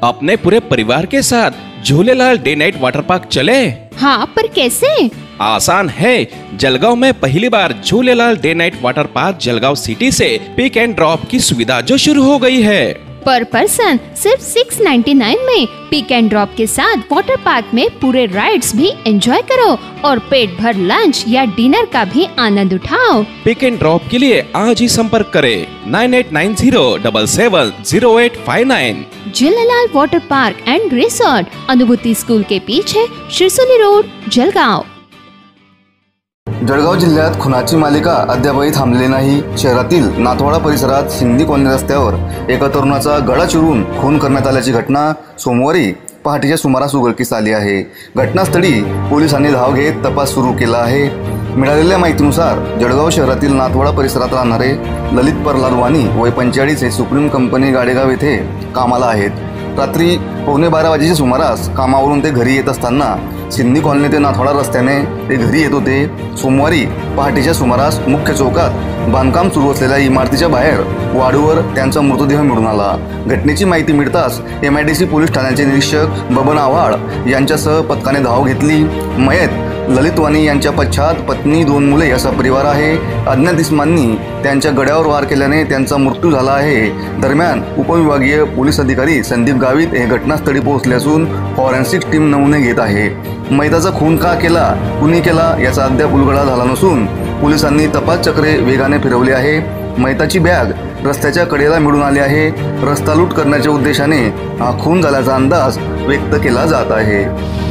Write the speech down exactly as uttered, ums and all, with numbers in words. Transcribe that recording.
अपने पूरे परिवार के साथ Jhulelal day night water park चले। हाँ, पर कैसे? आसान है। जलगांव में पहली बार Jhulelal day night water park Jalgaon city से पिक एंड ड्रॉप की सुविधा जो शुरू हो गई है। पर पर्सन सिर्फ छह सौ निन्यानवे में पिक एंड ड्रॉप के साथ वाटर पार्क में पूरे राइड्स भी एंजॉय करो और पेट भर लंच या डिनर का भी आनंद उठाओ। पिक एंड ड्रॉप के लिए आज ही संपर्क करें nine eight nine zero seven seven zero eight five nine. Jhulelal water park and resort, Anubhuti school के पीछे, शिरसोली रोड, जलगांव। जळगाव जिल्ह्यात खुनाची मालिका अद्यापही थांबलेली नाही। शहरातील नाथवाडा परिसरात सिंधी कॉलनी रस्त्यावर एका तरुणाचा गळा चिरून खून करण्यात आल्याची घटना सोमवारी पहाटेच्या सुमारास उघडकीस आली आहे। घटनास्थळी पोलिसांनी धाव घेत तपास सुरू केला आहे। मिळालेल्या माहितीनुसार जळगाव शहरातील नाथवाडा परिसरात राहणारे ललित प्रल्हाद वाणी वय पंचेचाळीस हे सुप्रीम कंपनी गाडेगाव येथे कामाला आहेत। रात्री पावणे बारा वाजेच्या सुमारास कामावरून ते घरी येत असताना सिंधी कॉलनी ते नाथवाडा रस्त्याने ते घरी येत होते। सोमवारी पहाटेच्या सुमारास मुख्य चौकात बांधकाम सुरू असलेल्या इमारतीच्या बाहेर वाडूवर त्यांचा मृतदेह मिळून आला। घटनेची माहिती मिळताच M I D C police ठाण्याचे निरीक्षक बबन आव्हाड यांच्यासह पथकाने धाव घेतली। मयत ललित वाणी यांच्या पश्चात पत्नी, दोन मुले असा परिवार आहे। अज्ञात इस्मांनी त्यांच्या गड्यावर वार केल्याने त्यांचा मृत्यू झाला आहे। दरम्यान उपविभागीय पोलीस अधिकारी संदीप गावित हे घटनास्थळी पोहोचले असून फॉरेन्सिक टीम नमुने घेत आहे। मयताचा खून का केला, कुणी केला याचा अद्याप उलगडा झाला नसून पोलिसांनी तपास चक्रे वेगाने फिरवली आहे। मयताची बॅग रस्त्याच्या कडेला मिळून आली आहे। रस्ता लूट करण्याच्या उद्देशाने हा खून झाल्याचा अंदाज व्यक्त केला जात आहे।